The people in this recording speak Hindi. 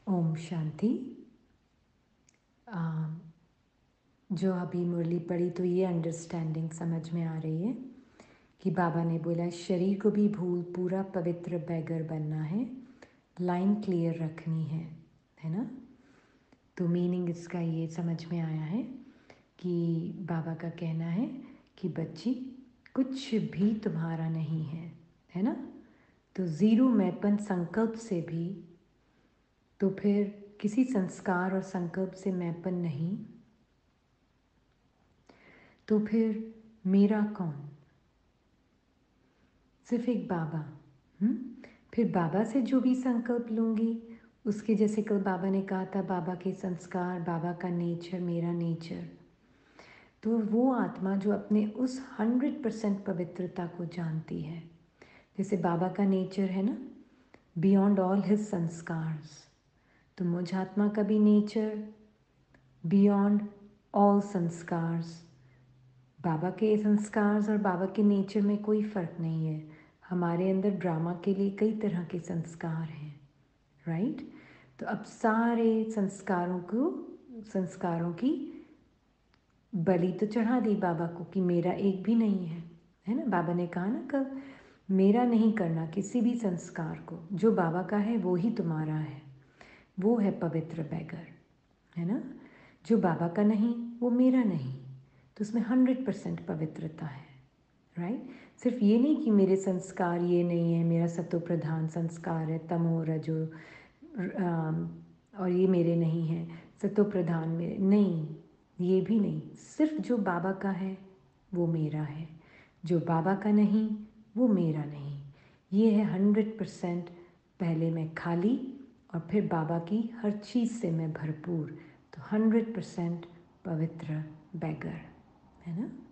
ओम शांति। जो अभी मुरली पढ़ी तो ये अंडरस्टैंडिंग समझ में आ रही है कि बाबा ने बोला शरीर को भी भूल पूरा पवित्र बैगर बनना है, लाइन क्लियर रखनी है ना। तो मीनिंग इसका ये समझ में आया है कि बाबा का कहना है कि बच्ची कुछ भी तुम्हारा नहीं है ना। तो ज़ीरो मैंपन संकल्प से भी, तो फिर किसी संस्कार और संकल्प से मैंपन नहीं, तो फिर मेरा कौन? सिर्फ एक बाबा। फिर बाबा से जो भी संकल्प लूँगी उसके जैसे कल बाबा ने कहा था, बाबा के संस्कार, बाबा का नेचर, मेरा नेचर। तो वो आत्मा जो अपने उस 100% पवित्रता को जानती है, जैसे बाबा का नेचर है ना, बियॉन्ड ऑल हिज संस्कार्स। तो मुझ आत्मा का भी नेचर बियॉन्ड ऑल संस्कार्स। बाबा के संस्कार और बाबा के नेचर में कोई फ़र्क नहीं है। हमारे अंदर ड्रामा के लिए कई तरह के संस्कार हैं, राइट। तो अब सारे संस्कारों की बलि तो चढ़ा दी बाबा को कि मेरा एक भी नहीं है ना। बाबा ने कहा ना कल, मेरा नहीं करना किसी भी संस्कार को, जो बाबा का है वो ही तुम्हारा है। वो है पवित्र बैगर, है ना। जो बाबा का नहीं वो मेरा नहीं, तो उसमें 100% पवित्रता है, राइट। सिर्फ ये नहीं कि मेरे संस्कार ये नहीं है, मेरा सतो प्रधान संस्कार है, तमो रजो और ये मेरे नहीं है, सतो प्रधान मेरे नहीं, ये भी नहीं। सिर्फ जो बाबा का है वो मेरा है, जो बाबा का नहीं वो मेरा नहीं। ये है 100%। पहले मैं खाली और फिर बाबा की हर चीज़ से मैं भरपूर, तो 100% पवित्र बैगर, है ना।